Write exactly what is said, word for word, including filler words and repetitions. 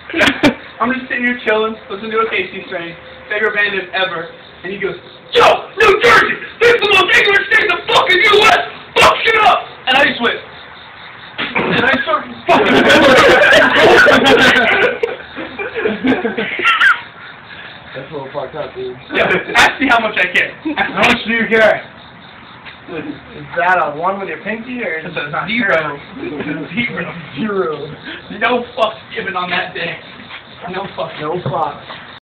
I'm just sitting here chilling, listening to a Casey Strain, favorite band ever, and he goes, "Yo, New Jersey, this is the most ignorant state in the fucking U S Fuck shit up!" And I just went, and I started fucking. That's a little fucked up, dude. Yeah, ask me how much I care. How much do you care? Is that a one with your pinky, or is it It's a not zero. zero? Zero. Zero. No fucks given on that day. No fucks. No fucks.